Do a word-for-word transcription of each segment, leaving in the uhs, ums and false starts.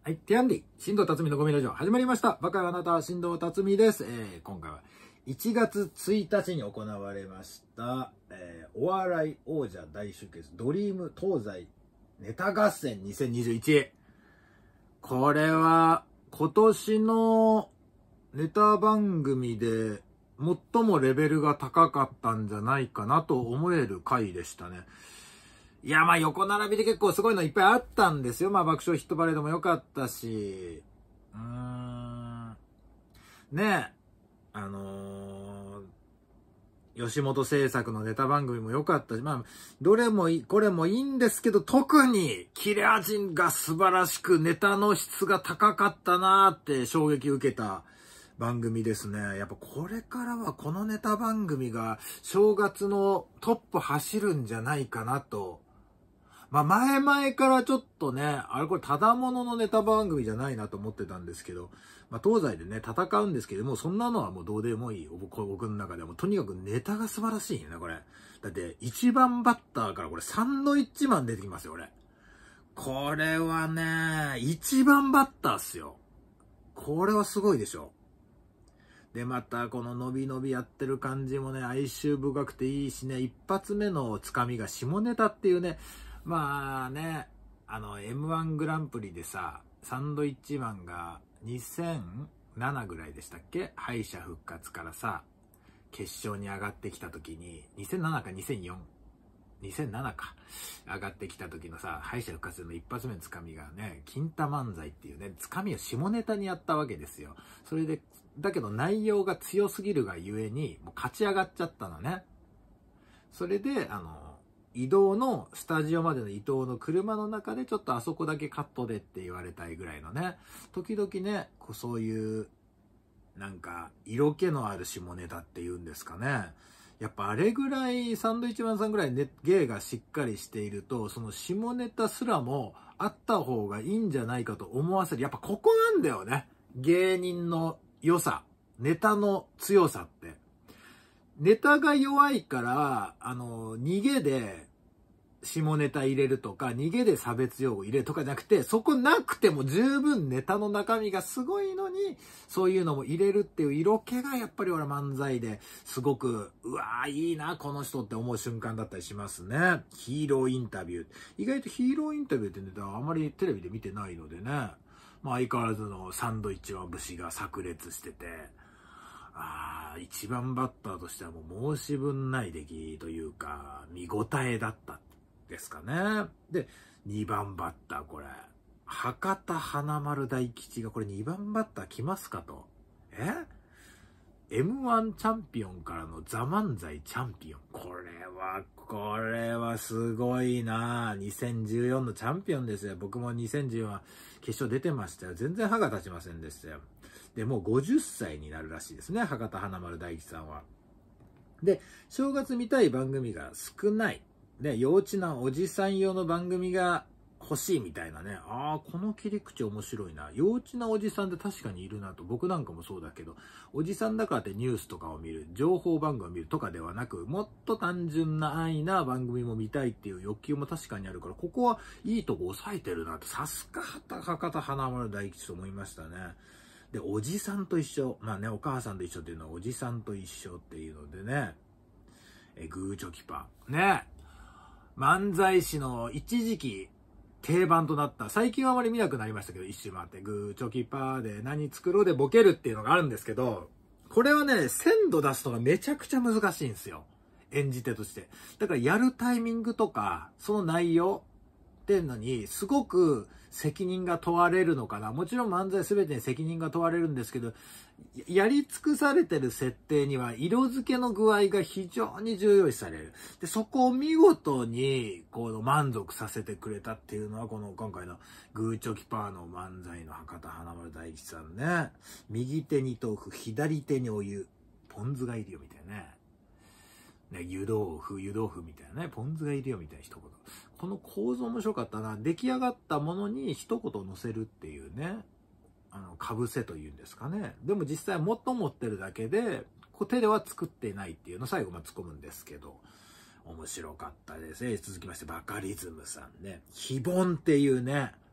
はい、ティアンディ、新藤辰巳のゴミラジオ始まりました。バカよあなた、新藤辰巳です。えー、今回はいちがつついたちに行われました、えー、お笑い王者大集結ドリーム東西ネタ合戦にせんにじゅういち。これは今年のネタ番組で最もレベルが高かったんじゃないかなと思える回でしたね。いや、まあ横並びで結構すごいのいっぱいあったんですよ。まあ爆笑ヒットパレードも良かったし、うーん、ねえ、あのー、吉本制作のネタ番組も良かったし、まあ、どれもいい、これもいいんですけど、特に切れ味が素晴らしく、ネタの質が高かったなーって衝撃受けた番組ですね。やっぱこれからはこのネタ番組が正月のトップ走るんじゃないかなと。まあ前々からちょっとね、あれこれただもののネタ番組じゃないなと思ってたんですけど、まあ東西でね、戦うんですけども、そんなのはもうどうでもいい。僕、僕の中でもとにかくネタが素晴らしいね、これ。だって一番バッターからこれサンドイッチマン出てきますよ、俺。これはね、一番バッターっすよ。これはすごいでしょ。で、また、この伸び伸びやってる感じもね、哀愁深くていいしね、一発目のつかみが下ネタっていうね、まあね、あの、エムワン グランプリでさ、サンドイッチマンがにせんななぐらいでしたっけ？敗者復活からさ、決勝に上がってきた時に、にせんななかにせんよん、にせんななか、上がってきた時のさ、敗者復活の一発目のつかみがね、金太漫才っていうね、つかみを下ネタにやったわけですよ。それで、だけど内容が強すぎるがゆえに、もう勝ち上がっちゃったのね。それで、あの、移動の、スタジオまでの移動の車の中でちょっとあそこだけカットでって言われたいぐらいのね、時々ね、こうそういう、なんか、色気のある下ネタっていうんですかね。やっぱあれぐらい、サンドイッチマンさんぐらいね、芸がしっかりしていると、その下ネタすらもあった方がいいんじゃないかと思わせる。やっぱここなんだよね。芸人の良さ。ネタの強さって。ネタが弱いから、あの、逃げで下ネタ入れるとか、逃げで差別用語入れるとかじゃなくて、そこなくても十分ネタの中身がすごいのに、そういうのも入れるっていう色気がやっぱり俺漫才ですごく、うわーいいな、この人って思う瞬間だったりしますね。ヒーローインタビュー。意外とヒーローインタビューってネタはあまりテレビで見てないのでね。まあ相変わらずのサンドイッチマン節が炸裂してて、ああ、一番バッターとしてはもう申し分ない出来というか、見応えだったですかね。で、にばんバッターこれ。博多華丸大吉がこれにばんバッター来ますかと。え エムワン チャンピオンからのザ漫才チャンピオン。これは、これはすごいな。にせんじゅうよんのチャンピオンですよ。僕もにせんじゅうよんは決勝出てましたよ。全然歯が立ちませんでしたよ。で、もうごじゅっさいになるらしいですね。博多華丸大吉さんは。で、正月見たい番組が少ない。で、幼稚なおじさん用の番組が欲しいみたいなね。ああ、この切り口面白いな。幼稚なおじさんって確かにいるなと。僕なんかもそうだけど、おじさんだからってニュースとかを見る、情報番組を見るとかではなく、もっと単純な安易な番組も見たいっていう欲求も確かにあるから、ここはいいとこ抑えてるなと。さすが博多華丸大吉と思いましたね。で、おじさんと一緒。まあね、お母さんと一緒っていうのはおじさんと一緒っていうのでね。え、グーチョキパー。ね。漫才師の一時期定番となった。最近はあまり見なくなりましたけど、一周回って、グーチョキパーで何作ろうでボケるっていうのがあるんですけど、これはね、鮮度出すのがめちゃくちゃ難しいんですよ。演じ手として。だからやるタイミングとか、その内容っていうのに、すごく責任が問われるのかな。もちろん漫才全てに責任が問われるんですけど、やり尽くされてる設定には色付けの具合が非常に重要視される。で、そこを見事に、この満足させてくれたっていうのは、この今回のグーチョキパーの漫才の博多華丸大吉さんね。右手に豆腐、左手にお湯、ポン酢がいるよみたいなね。ね、湯豆腐、湯豆腐みたいなね、ポン酢がいるよみたいな一言。この構造面白かったな。出来上がったものに一言載せるっていうね。あの、かぶせというんですかね。でも実際もっと持ってるだけで、こう手では作っていないっていうのを最後まで突っ込むんですけど、面白かったですね。続きまして、バカリズムさんね。非凡っていうね。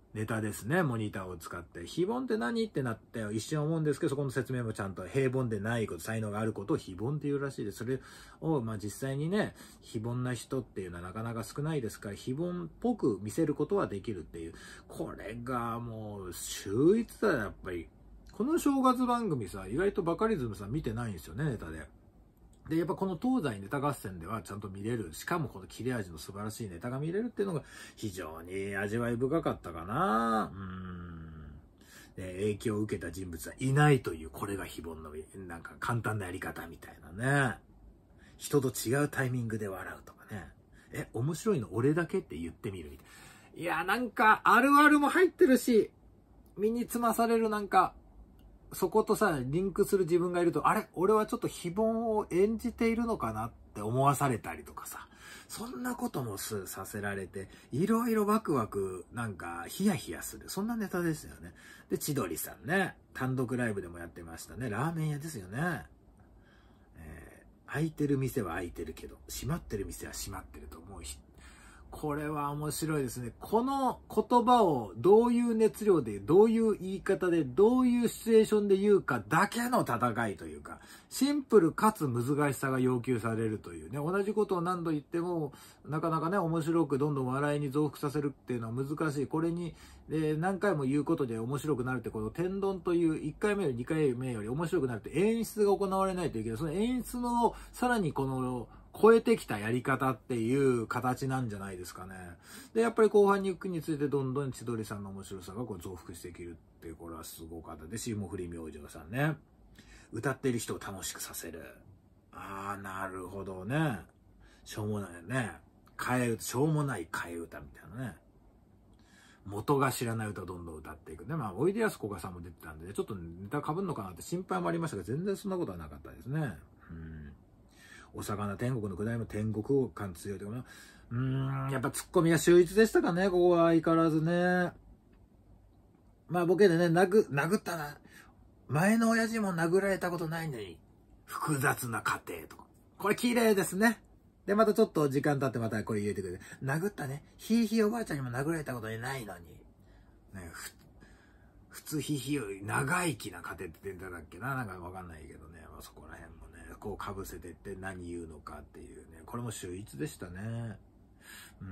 ネタですね。モニターを使って。非凡って何ってなって一瞬思うんですけど、そこの説明もちゃんと平凡でないこと、才能があることを非凡っていうらしいです。それを、まあ実際にね、非凡な人っていうのはなかなか少ないですから、非凡っぽく見せることはできるっていう。これがもう、秀逸だよ、やっぱり。この正月番組さ、意外とバカリズムさん見てないんですよね、ネタで。で、やっぱこの東西ネタ合戦ではちゃんと見れる。しかもこの切れ味の素晴らしいネタが見れるっていうのが非常に味わい深かったかな。うーん。で、影響を受けた人物はいないという、これが非凡の、なんか簡単なやり方みたいなね。人と違うタイミングで笑うとかね。え、面白いの俺だけって言ってみるみたいな。いや、なんかあるあるも入ってるし、身につまされるなんか、そことさ、リンクする自分がいると、あれ俺はちょっと非凡を演じているのかなって思わされたりとかさ、そんなこともすさせられて、いろいろワクワク、なんか、ヒヤヒヤする。そんなネタですよね。で、千鳥さんね、単独ライブでもやってましたね。ラーメン屋ですよね。えー、開いてる店は開いてるけど、閉まってる店は閉まってると思う人。これは面白いですね。この言葉をどういう熱量で、どういう言い方で、どういうシチュエーションで言うかだけの戦いというか、シンプルかつ難しさが要求されるというね、同じことを何度言っても、なかなかね、面白くどんどん笑いに増幅させるっていうのは難しい。これに、えー、何回も言うことで面白くなるって、この天丼といういっかいめよりにかいめより面白くなるって演出が行われないといけない。その演出のさらにこの、超えてきたやり方っていう形なんじゃないですかね。で、やっぱり後半に行くについてどんどん千鳥さんの面白さがこう増幅していけるっていう、これはすごかったで、霜降り明星さんね。歌っている人を楽しくさせる。ああ、なるほどね。しょうもないね。替え歌、しょうもない替え歌みたいなね。元が知らない歌をどんどん歌っていくね。まあ、おいでやすこがさんも出てたんで、ちょっとネタ被るのかなって心配もありましたが、全然そんなことはなかったですね。うん。お魚天国のくだりも天国感強いというか、うーん、やっぱツッコミが秀逸でしたかね、ここは相変わらずね。まあボケでね、殴、殴ったな。前の親父も殴られたことないのに、複雑な家庭とか。これ綺麗ですね。で、またちょっと時間経ってまたこれ入れてくれて。殴ったね。ひいひいおばあちゃんにも殴られたことないのに。ね、ふ、普通ひいひい長生きな家庭って言ってたっけな、なんかわかんないけどね。まあそこら辺もね。こう被せてって何言うのかっていうね。これも秀逸でしたね。うん。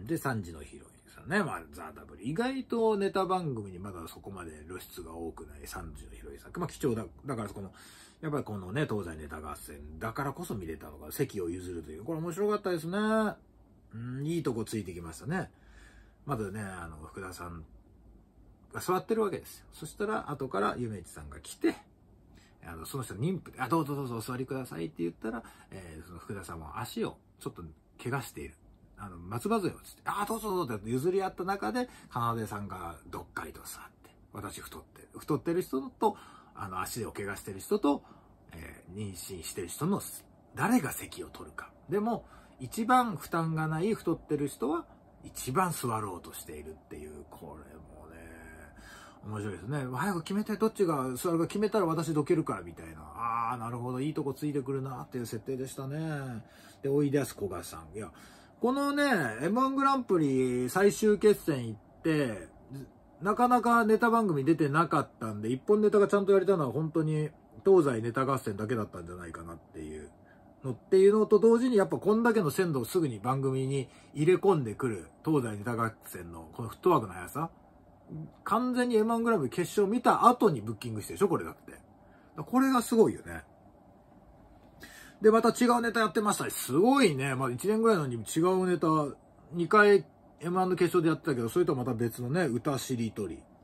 で、さんじのヒロインさんね。まあ、ザ・ダブル。意外とネタ番組にまだそこまで露出が多くないさんじのヒロインさん。まあ、貴重だ。だからこの、やっぱりこのね、東西ネタ合戦だからこそ見れたのが席を譲るという。これ面白かったですね。うん、いいとこついてきましたね。まずね、あの、福田さんが座ってるわけですよ。そしたら、後からゆめいちさんが来て、あの、その人妊婦で、あ、どうぞどうぞお座りくださいって言ったら、えー、その福田さんは足をちょっと怪我している。あの、松葉杖をつって、あ、どうぞどうぞって譲り合った中で、かなでさんがどっかりと座って、私太ってる。太ってる人と、あの、足を怪我してる人と、えー、妊娠してる人の、誰が席を取るか。でも、一番負担がない太ってる人は、一番座ろうとしているっていう、これもね、面白いですね。早く決めて、どっちが座るか決めたら私どけるから、みたいな。ああ、なるほど、いいとこついてくるな、っていう設定でしたね。で、おいでやすこがさん。いや、このね、エムワン グランプリ最終決戦行って、なかなかネタ番組出てなかったんで、一本ネタがちゃんとやれたのは本当に東西ネタ合戦だけだったんじゃないかなっていうのっていうのと同時に、やっぱこんだけの鮮度をすぐに番組に入れ込んでくる東西ネタ合戦のこのフットワークの速さ。完全に エムワン グランプリ決勝見た後にブッキングしてるでしょ、これだって。これがすごいよね。で、また違うネタやってましたし、すごいね。まあいちねんぐらいのに違うネタ、にかい エムワン の決勝でやってたけど、それとはまた別のね、歌しりとり。ね。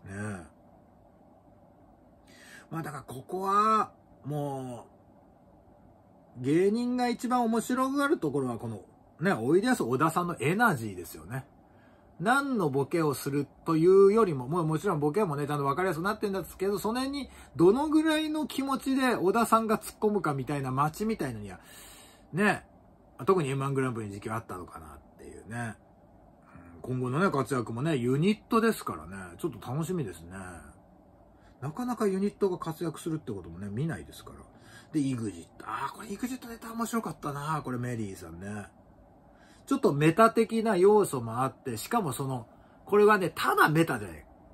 まあだからここは、もう、芸人が一番面白がるところはこの、ね、おいでやす小田さんのエナジーですよね。何のボケをするというよりも、もうもちろんボケもね、ちゃんと分かりやすくなってるんですけど、その辺にどのぐらいの気持ちで小田さんが突っ込むかみたいな街みたいのには、ね、特に エムワン グランプリの時期はあったのかなっていうね。今後のね、活躍もね、ユニットですからね、ちょっと楽しみですね。なかなかユニットが活躍するってこともね、見ないですから。で、イグジット。ああ、これイグジットネタ面白かったな、これメリーさんね。ちょっとメタ的な要素もあって、しかもその、これはね、ただメタじゃない。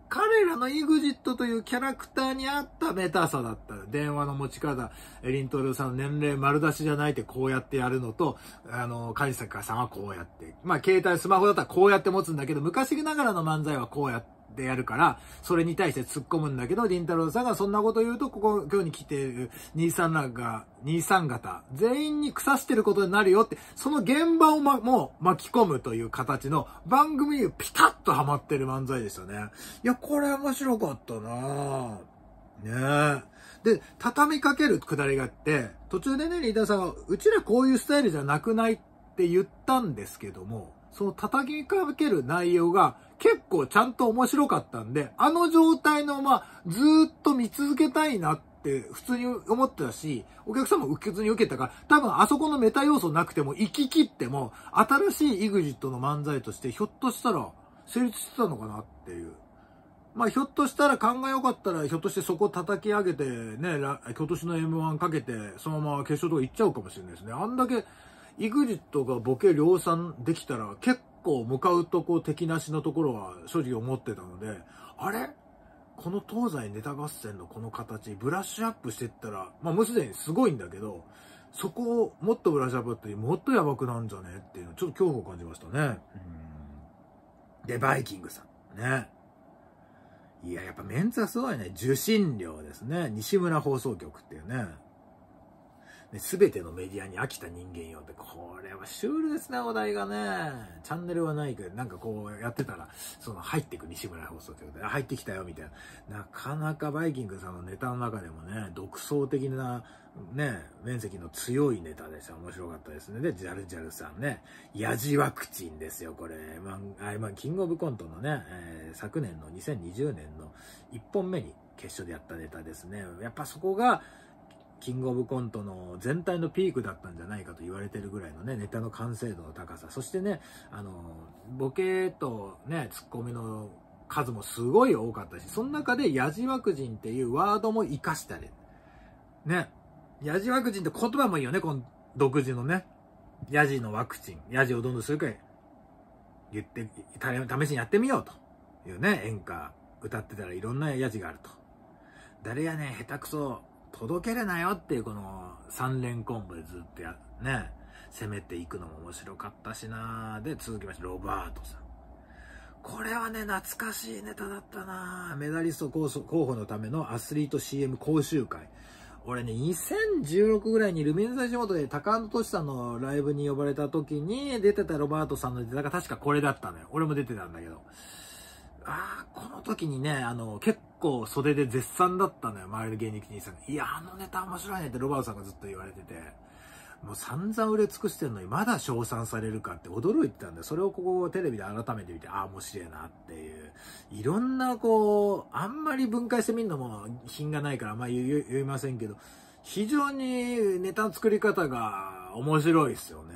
彼らの イグジット というキャラクターに合ったメタさだった。電話の持ち方、エリントルさんの年齢丸出しじゃないってこうやってやるのと、あの、カジサカさんはこうやって。まあ、携帯、スマホだったらこうやって持つんだけど、昔ながらの漫才はこうやって。でやるから、それに対して突っ込むんだけど、りんたろーさんがそんなこと言うと、ここ、今日に来ている兄さんらが、兄さん方、全員に腐してることになるよって、その現場をま、もう巻き込むという形の番組にピタッとハマってる漫才でしたね。いや、これ面白かったなぁ。ねえ。で、畳みかけるくだりがあって、途中でね、リーダーさんが、うちらこういうスタイルじゃなくないって言ったんですけども、その叩きかける内容が結構ちゃんと面白かったんで、あの状態のままずーっと見続けたいなって普通に思ってたし、お客さんも普通に受けたから、多分あそこのメタ要素なくても行き切っても、新しい イグジット の漫才としてひょっとしたら成立してたのかなっていう。まあひょっとしたら勘が良かったらひょっとしてそこ叩き上げてね、今年の エムワン かけてそのまま決勝とか行っちゃうかもしれないですね。あんだけイグジット がボケ量産できたら結構向かうとこ敵なしのところは正直思ってたので、あれこの東西ネタ合戦のこの形ブラッシュアップしてったら、まあもうすでにすごいんだけど、そこをもっとブラッシュアップってもっとやばくなんじゃねっていうのちょっと恐怖を感じましたね。うんで、バイキングさんね。いや、やっぱメンツはすごいね。受信料ですね。西村放送局っていうね。すべてのメディアに飽きた人間よって、これはシュールですね、お題がね。チャンネルはないけど、なんかこうやってたら、その入ってく西村放送局で、入ってきたよ、みたいな。なかなかバイキングさんのネタの中でもね、独創的な、ね、面積の強いネタでした。面白かったですね。で、ジャルジャルさんね、ヤジワクチンですよ、これ。まあ、まあ、キングオブコントのね、えー、昨年のにせんにじゅうねんのいっぽんめに決勝でやったネタですね。やっぱそこが、キングオブコントの全体のピークだったんじゃないかと言われてるぐらいのね、ネタの完成度の高さ。そしてね、あの、ボケとね、ツッコミの数もすごい多かったし、その中でヤジワクチンっていうワードも活かしたり。ね。ヤジワクチンって言葉もいいよね、この独自のね。ヤジのワクチン。ヤジをどんどんするか言って、試しにやってみようというね、演歌歌ってたらいろんなヤジがあると。誰やねん、下手くそ。届けれなよっていうこの三連コンボでずっとや、ね、攻めていくのも面白かったしな。で、続きまして、ロバートさん。これはね、懐かしいネタだったな。メダリスト候補のためのアスリート シーエム 講習会。俺ね、にせんじゅうろくぐらいにルミネ座地元で高野俊さんのライブに呼ばれた時に出てたロバートさんのネタが確かこれだったのよ。俺も出てたんだけど。ああ、この時にね、あの、結構袖で絶賛だったのよ、周りの芸人さんが。いや、あのネタ面白いねってロバートさんがずっと言われてて、もう散々売れ尽くしてんのにまだ称賛されるかって驚いてたんで、それをここテレビで改めて見て、ああ、面白いなっていう。いろんなこう、あんまり分解してみるのも品がないから、あんまり言い、言いませんけど、非常にネタの作り方が面白いですよね。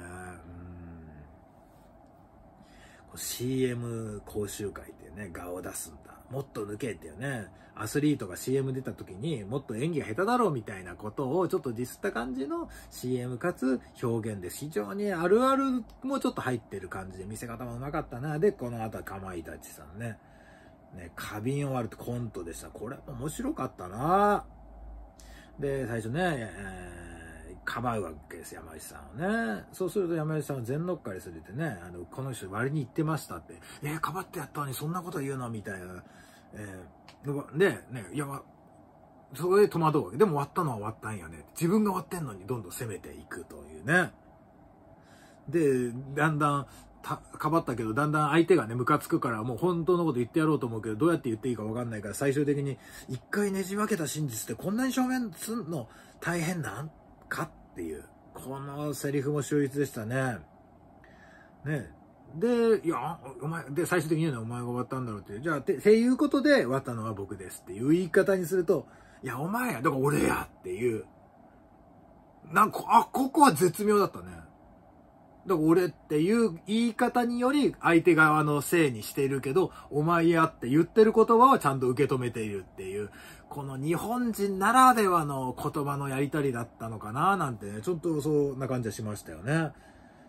シーエム 講習会っていうね、顔を出すんだ。もっと抜けっていうね、アスリートが シーエム 出た時にもっと演技が下手だろうみたいなことをちょっとディスった感じの シーエム かつ表現で非常にあるあるもちょっと入ってる感じで見せ方もうまかったな。で、この後はかまいたちさんね。ね、花瓶を割るとコントでした。これ面白かったな。で、最初ね、えーかばうわけです、山内さんをね。そうすると山内さんは全乗っかりするってね、あの、この人割に言ってましたって。えー、かばってやったのにそんなこと言うのみたいな。えー、で、ね、いや、それで戸惑うわけ。でも割ったのは割ったんやね。自分が割ってんのにどんどん攻めていくというね。で、だんだん、たかばったけど、だんだん相手がね、ムカつくから、もう本当のこと言ってやろうと思うけど、どうやって言っていいか分かんないから、最終的に、一回ねじ分けた真実ってこんなに証明すんの大変なんかっていう、このセリフも秀逸でしたね。ね。で、いや、お前、で、最終的に言うのはお前が終わったんだろうっていう。じゃあ、て、っていうことで終わったのは僕ですっていう言い方にすると、いや、お前や、だから俺やっていう。なんか、あ、ここは絶妙だったね。だから俺っていう言い方により相手側のせいにしているけど、お前やって言ってる言葉はちゃんと受け止めているっていう、この日本人ならではの言葉のやりとりだったのかななんてね、ちょっとそんな感じはしましたよね。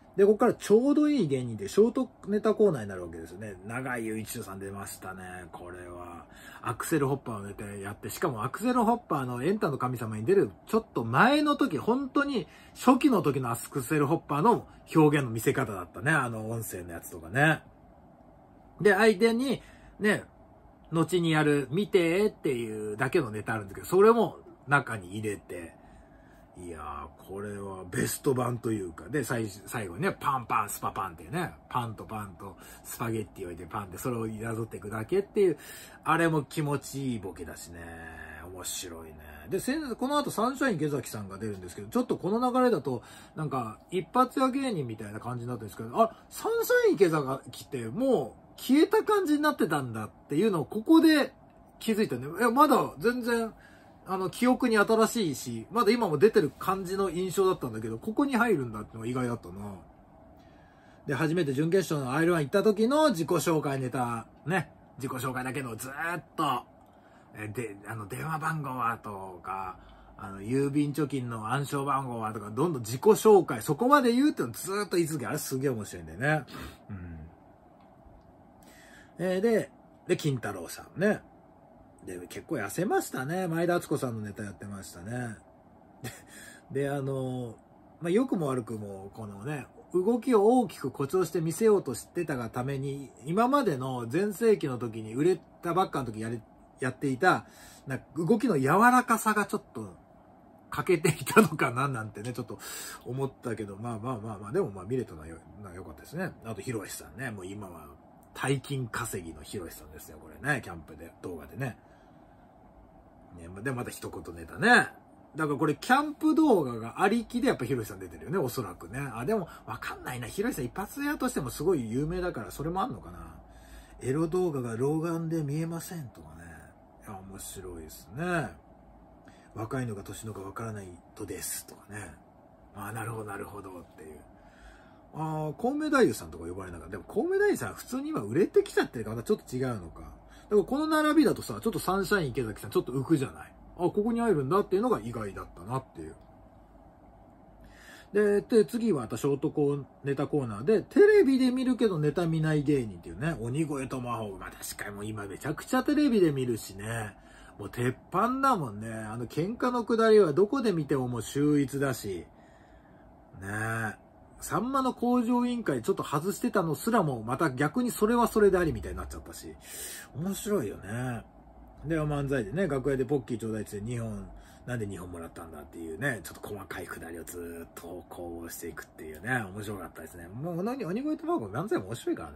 で、ここからちょうどいい芸人でショートネタコーナーになるわけですよね。永井雄一郎さん出ましたね。これは。アクセルホッパーのネタやって、しかもアクセルホッパーのエンタの神様に出るちょっと前の時、本当に初期の時のアクセルホッパーの表現の見せ方だったね。あの音声のやつとかね。で、相手にね、後にやる見てっていうだけのネタあるんだけど、それも中に入れて、いやー、これはベスト版というか、で、最最後にね、パンパン、スパパンっていうね、パンとパンとスパゲッティ置いてパンでそれをなぞっていくだけっていう、あれも気持ちいいボケだしね、面白いね。で、この後サンシャイン池崎さんが出るんですけど、ちょっとこの流れだと、なんか、一発屋芸人みたいな感じになってるんですけど、あ、サンシャイン池崎ってもう消えた感じになってたんだっていうのをここで気づいたんで、いや、まだ全然、あの、記憶に新しいし、まだ今も出てる感じの印象だったんだけど、ここに入るんだってのが意外だったな。で、初めて準決勝のアイルワン行った時の自己紹介ネタ、ね。自己紹介だけど、ずーっと、え、で、あの、電話番号はとか、あの、郵便貯金の暗証番号はとか、どんどん自己紹介、そこまで言うってのをずーっと言い続け、あれすげえ面白いんだよね。うん。えー、で、で、金太郎さんね。で、結構痩せましたね。前田敦子さんのネタやってましたね。で、あの、まあ、良くも悪くも、このね、動きを大きく誇張して見せようとしてたがために、今までの全盛期の時に売れたばっかの時やれ、やっていた、なんか動きの柔らかさがちょっと欠けていたのかななんてね、ちょっと思ったけど、まあまあまあまあ、でもまあ見れたのはよ、よかったですね。あと、ひろしさんね。もう今は大金稼ぎのひろしさんですよ、これね。キャンプで、動画でね。ね、で、また一言ネタね。だからこれ、キャンプ動画がありきでやっぱひろしさん出てるよね、おそらくね。あ、でも、わかんないな。ひろしさん一発屋としてもすごい有名だから、それもあんのかな。エロ動画が老眼で見えませんとかね。いや、面白いですね。若いのか年のかわからないとですとかね。ああ、なるほど、なるほどっていう。ああ、コウメ太夫さんとか呼ばれながら。でも、コウメ太夫さん普通に今売れてきちゃってるから、またちょっと違うのか。だからこの並びだとさ、ちょっとサンシャイン池崎さんちょっと浮くじゃない。あ、ここに入るんだっていうのが意外だったなっていう。で、で次はまたショートコーネタコーナーで、テレビで見るけどネタ見ない芸人っていうね、鬼越トマホーク。まあ確かにもう今めちゃくちゃテレビで見るしね。もう鉄板だもんね。あの喧嘩のくだりはどこで見てももう秀逸だし。ねえ。さんまの向上委員会ちょっと外してたのすらもまた逆にそれはそれでありみたいになっちゃったし。面白いよね。で、漫才でね、楽屋でポッキーちょうだいってにほん、なんでにほんもらったんだっていうね、ちょっと細かいくだりをずーっとこうしていくっていうね、面白かったですね。もう何、鬼越トマホーク漫才も面白いからね。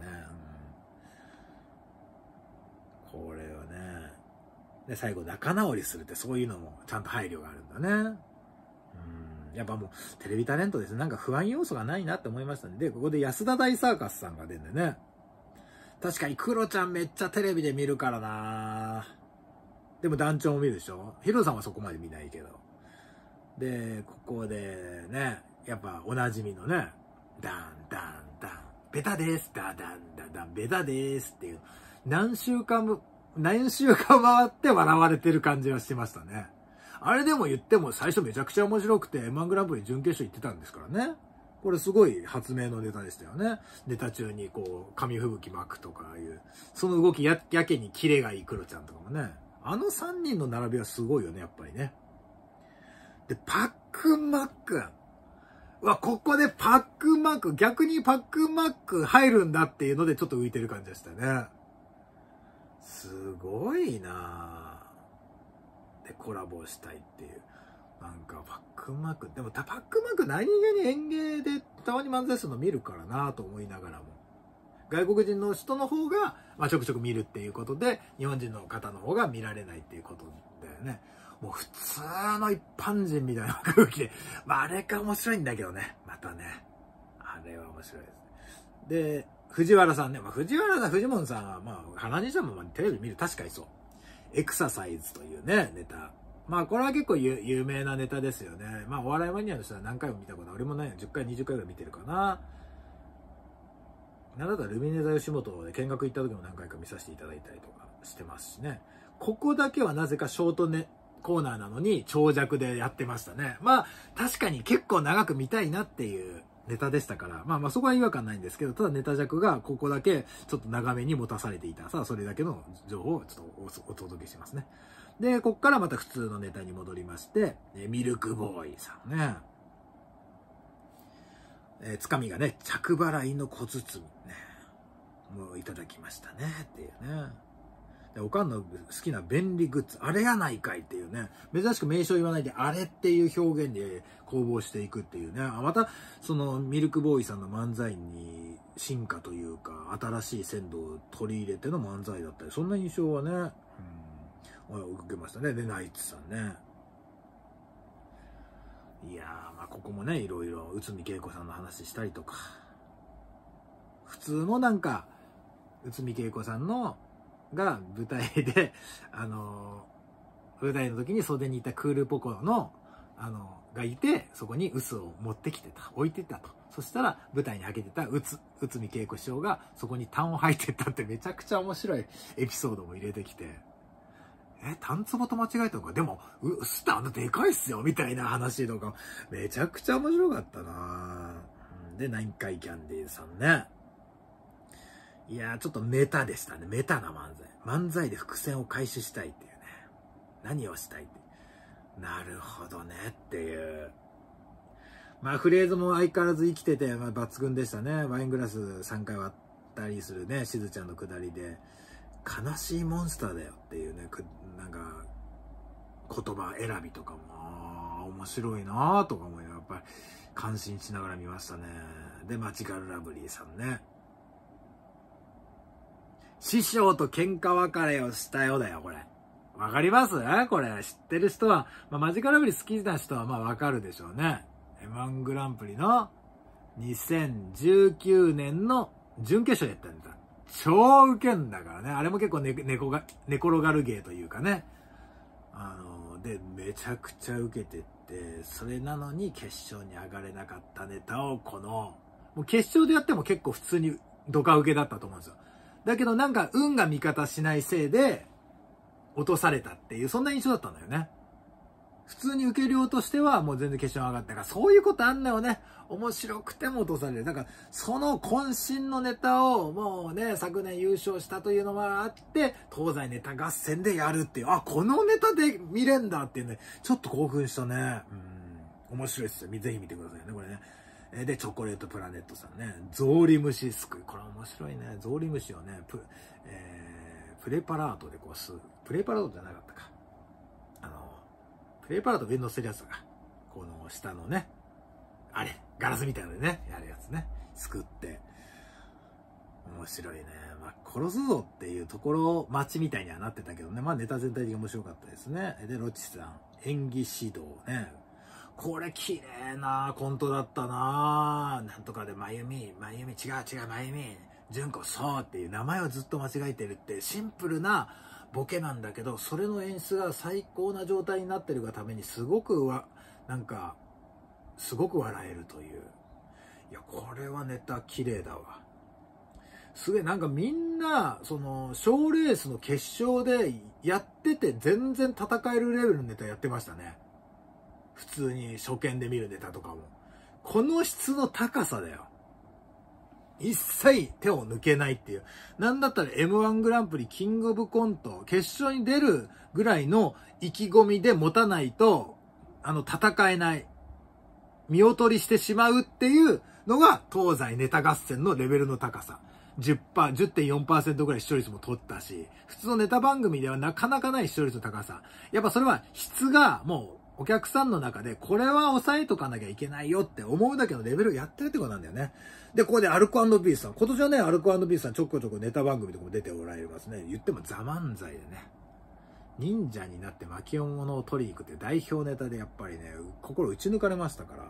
うん、これはね。で、最後仲直りするってそういうのもちゃんと配慮があるんだね。うん、やっぱもうテレビタレントですね。なんか不安要素がないなって思いましたね。で、ここで安田大サーカスさんが出るんでね。確かにクロちゃんめっちゃテレビで見るからな。でも団長も見るでしょ。ヒロさんはそこまで見ないけど。で、ここでね、やっぱおなじみのね、ダンダンダン、ベタです、ダダンダダン、ベタですっていう、何週間も、何週間回って笑われてる感じがしてましたね。あれでも言っても最初めちゃくちゃ面白くて エムワン グランプリ準決勝行ってたんですからね。これすごい発明のネタでしたよね。ネタ中にこう、紙吹雪巻くとかいう、その動きや、やけにキレがいいクロちゃんとかもね。あのさんにんの並びはすごいよね、やっぱりね。で、パックンマックン。うわ、ここでパックンマックン、逆にパックンマックン入るんだっていうのでちょっと浮いてる感じでしたね。すごいなぁ。で、コラボしたいっていう。なんか、パックンマックン。でも、パックンマックン何気に演芸でたまに漫才するの見るからなと思いながらも。外国人の人の方が、まあ、ちょくちょく見るっていうことで、日本人の方の方が見られないっていうことだよね。もう普通の一般人みたいな空気で、まあ、あれが面白いんだけどね。またね。あれは面白いですね。で、藤原さんね。まあ、藤原さん、藤本さんは、まあ、花にしてもテレビ見る。確かにそう。エクササイズというね、ネタ。まあ、これは結構有名なネタですよね。まあ、お笑いマニアの人は何回も見たこと俺もないよ。じゅっかい、にじゅっかいぐらい見てるかな。なんだったらルミネ座吉本で見学行った時も何回か見させていただいたりとかしてますしね。ここだけはなぜかショートネコーナーなのに長尺でやってましたね。まあ確かに結構長く見たいなっていうネタでしたから、まあまあそこは違和感ないんですけど、ただネタ弱がここだけちょっと長めに持たされていた。さあ、それだけの情報をちょっと お, お届けしますね。で、こっからまた普通のネタに戻りまして、ミルクボーイさんね。えー、つかみがね、着払いの小包ね。もういただきましたね、っていうね。でおかんの好きな便利グッズ、あれやないかいっていうね。珍しく名称言わないで、あれっていう表現で攻防していくっていうね。また、そのミルクボーイさんの漫才に進化というか、新しい鮮度を取り入れての漫才だったり、そんな印象はね、うん、受けましたね。で、ナイツさんね。いやー、まあここもね、いろいろ内海恵子さんの話したりとか、普通のなんか、内海恵子さんのが舞台で、あのー、舞台の時に袖にいたクールポコの、あのー、がいて、そこに臼を持ってきてた、置いてたと。そしたら舞台にはけてた内海恵子師匠がそこに痰を吐いてったってめちゃくちゃ面白いエピソードも入れてきて、え、痰壺と間違えたのか、でも、臼ってあんなでかいっすよみたいな話とか、めちゃくちゃ面白かったなぁ。で、南海キャンディーズさんね。いやー、ちょっとメタでしたね。メタな漫才。漫才で伏線を回収したいっていうね。何をしたいって。なるほどねっていう。まあ、フレーズも相変わらず生きてて、まあ、抜群でしたね。ワイングラスさんかい割ったりするね、しずちゃんのくだりで、悲しいモンスターだよっていうね、なんか、言葉選びとかも、面白いなぁとか思いながら、やっぱり感心しながら見ましたね。で、マジカルラブリーさんね。師匠と喧嘩別れをしたよだよ、これ。わかりますこれ。知ってる人は、まあ、マジカルラブリー好きな人はまあわかるでしょうね。エムワン グランプリのにせんじゅうきゅうねんの準決勝やったんだ。超ウケんだからね。あれも結構ね、猫が、寝転がる芸というかね。あの、で、めちゃくちゃウケてって、それなのに決勝に上がれなかったネタを、この、もう決勝でやっても結構普通にドカウケだったと思うんですよ。だけどなんか運が味方しないせいで落とされたっていう、そんな印象だったんだよね。普通に受け量としてはもう全然決勝上がったから、そういうことあんだよね。面白くても落とされる。だからその渾身のネタをもうね、昨年優勝したというのもあって、東西ネタ合戦でやるっていう、あ、このネタで見れんだっていうね、ちょっと興奮したね。うん、面白いっすよ。ぜひ見てくださいね、これね。で、チョコレートプラネットさんね。ゾウリムシすくい。これ面白いね。ゾウリムシをね、プ、えー、プレパラートでこう吸う。プレパラートじゃなかったか。あの、プレパラート上に乗せるやつが、この下のね、あれ、ガラスみたいなのでね、やるやつね。すくって。面白いね。まあ、殺すぞっていうところ、街みたいにはなってたけどね。まあ、ネタ全体的に面白かったですね。で、ロチさん、演技指導ね。これ綺麗なコントだったなぁ。なんとかで、まゆみ、まゆみ、違う違う、まゆみ、じゅんこ、そうっていう名前をずっと間違えてるってシンプルなボケなんだけど、それの演出が最高な状態になってるがためにすごくわ、なんか、すごく笑えるという。いや、これはネタ綺麗だわ。すげえ、なんかみんな、その、賞レースの決勝でやってて全然戦えるレベルのネタやってましたね。普通に初見で見るネタとかも。この質の高さだよ。一切手を抜けないっていう。なんだったら エムワン グランプリキングオブコント決勝に出るぐらいの意気込みで持たないと、あの、戦えない。見劣りしてしまうっていうのが東西ネタ合戦のレベルの高さ。じゅっパーセント、じゅってんよんパーセント ぐらい視聴率も取ったし、普通のネタ番組ではなかなかない視聴率の高さ。やっぱそれは質がもう、お客さんの中で、これは抑えとかなきゃいけないよって思うだけのレベルをやってるってことなんだよね。で、ここでアルコ&ピースさん。今年はね、アルコ&ピースさんちょこちょこネタ番組とかも出ておられますね。言ってもザ漫才でね。忍者になって巻き物を取りに行くって代表ネタでやっぱりね、心打ち抜かれましたから。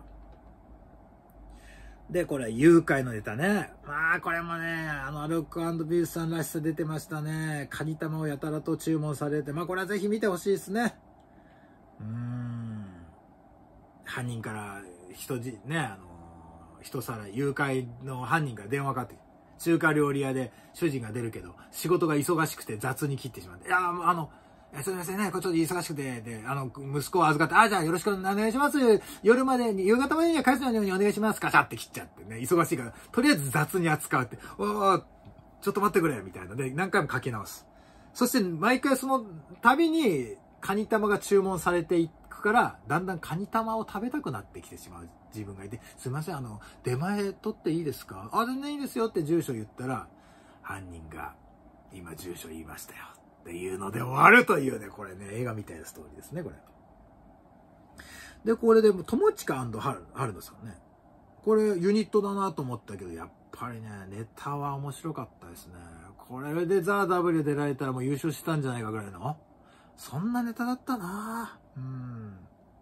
で、これ、誘拐のネタね。まあ、これもね、あの、アルコ&ピースさんらしさ出てましたね。カニ玉をやたらと注文されて。まあ、これはぜひ見てほしいですね。うーん。犯人から人じ、ね、あの、一皿、誘拐の犯人から電話かかってきて、中華料理屋で主人が出るけど、仕事が忙しくて雑に切ってしまって、いや、あの、 えすみませんね、これちょっと忙しくて、で、あの、息子を預かって、あ、じゃあよろしくお願いします。夜までに、夕方までには返すようにお願いします。カシャって切っちゃってね、忙しいから、とりあえず雑に扱うって、おー、ちょっと待ってくれ、みたいな。で、何回も書き直す。そして、毎回その度に、カニ玉が注文されていくから、だんだんカニ玉を食べたくなってきてしまう自分がいて、すいません、あの、出前取っていいですか？あ、全然いいですよって住所言ったら、犯人が、今住所言いましたよ。っていうので終わるというね、これね、映画みたいなストーリーですね、これ。で、これで、友近春野さんね。これ、ユニットだなと思ったけど、やっぱりね、ネタは面白かったですね。これでザ・ダブリュー出られたらもう優勝したんじゃないかぐらいの。そんなネタだったなぁ。うん。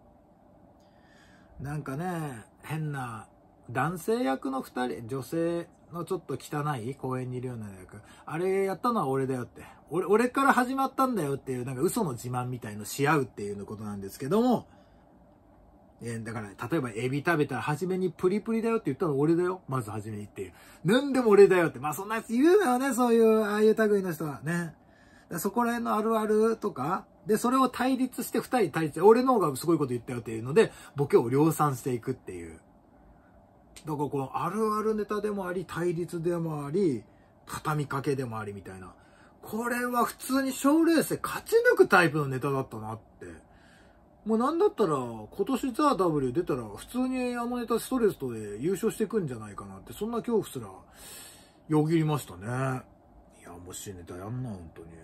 なんかね、変な、男性役の二人、女性のちょっと汚い公園にいるような役。あれやったのは俺だよって。俺、俺から始まったんだよっていう、なんか嘘の自慢みたいのし合うっていうことなんですけども、えだから、例えばエビ食べたら初めにプリプリだよって言ったの俺だよ。まず初めにっていう。なんでも俺だよって。まあそんなやつ言うのよね、そういう、ああいう類の人はね。そこら辺のあるあるとか、で、それを対立して二人対立して、俺の方がすごいこと言ったよっていうので、ボケを量産していくっていう。だからこのあるあるネタでもあり、対立でもあり、畳みかけでもありみたいな。これは普通に賞レースで勝ち抜くタイプのネタだったなって。もうなんだったら、今年ザ・ダブリュー出たら、普通にあのネタストレートで優勝していくんじゃないかなって、そんな恐怖すらよぎりましたね。いや、面白いネタやんな、本当に。ね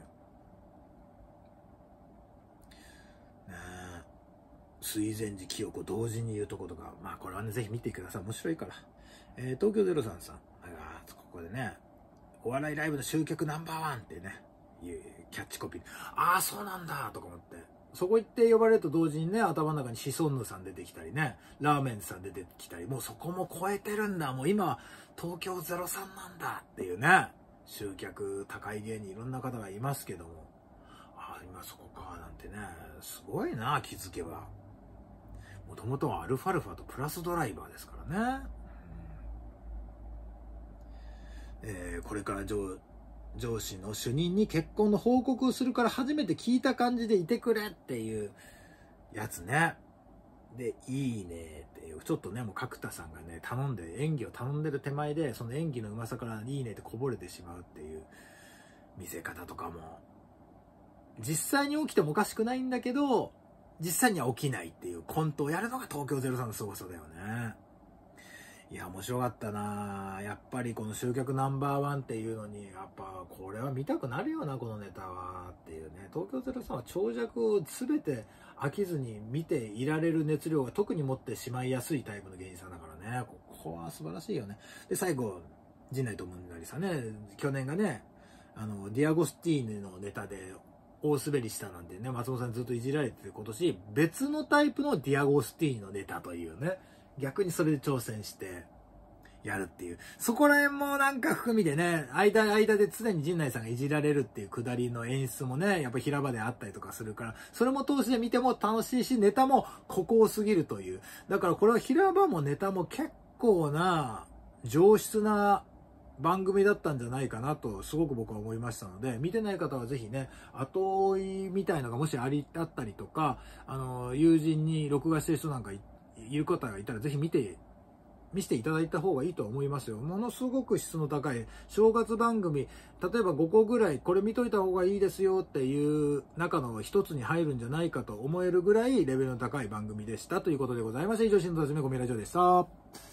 え。水前寺清子同時に言うとことか、まあこれはね、ぜひ見てください。面白いから。えー、東京ゼロさんさん。あここでね、お笑いライブの集客ナンバーワンってね、いうキャッチコピー。ああ、そうなんだ、とか思って。そこ行って呼ばれると同時にね、頭の中にシソンヌさん出てきたりね、ラーメンさん出てきたり、もうそこも超えてるんだ。もう今、東京ゼロさんなんだっていうね、集客高い芸人いろんな方がいますけども、ああ、今そこか、なんてね、すごいな、気づけば。もともとはアルファルファとプラスドライバーですからね。うん、えー、これから上、上司の主任に結婚の報告をするから初めて聞いた感じでいてくれっていうやつね。で、いいねっていう、ちょっとね、もう角田さんがね、頼んで、演技を頼んでる手前で、その演技のうまさからいいねってこぼれてしまうっていう見せ方とかも、実際に起きてもおかしくないんだけど、実際には起きないっていうコントをやるのが東京ゼロさんの凄さだよね。いや、面白かったな。やっぱりこの集客ナンバーワンっていうのに、やっぱこれは見たくなるよな、このネタはっていうね。東京ゼロさんは長尺を全て飽きずに見ていられる熱量が特に持ってしまいやすいタイプの芸人さんだからね。ここは素晴らしいよね。で、最後、陣内智則さんね、去年がね、あの、ディアゴスティーヌのネタで大滑りしたなんてね、松本さんずっといじられてて、今年別のタイプのディアゴスティーヌのネタというね、逆にそれで挑戦してやるっていう。そこら辺もなんか含みでね、間間で常に陣内さんがいじられるっていうくだりの演出もね、やっぱ平場であったりとかするから、それも通して見ても楽しいし、ネタも孤高すぎるという。だからこれは平場もネタも結構な上質な番組だったんじゃないかなとすごく僕は思いましたので、見てない方はぜひね、後追いみたいのがもしありあったりとか、あの友人に録画してる人なんか い, いる方がいたらぜひ見て見せていただいた方がいいと思いますよ。ものすごく質の高い正月番組、例えばごこぐらいこれ見といた方がいいですよっていう中の一つに入るんじゃないかと思えるぐらいレベルの高い番組でしたということでございました。以上、新藤辰巳ゴミラジオでした。